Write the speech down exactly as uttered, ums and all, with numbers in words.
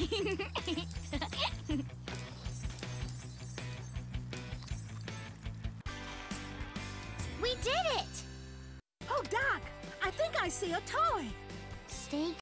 We did it! Oh, Doc, I think I see a toy. Stay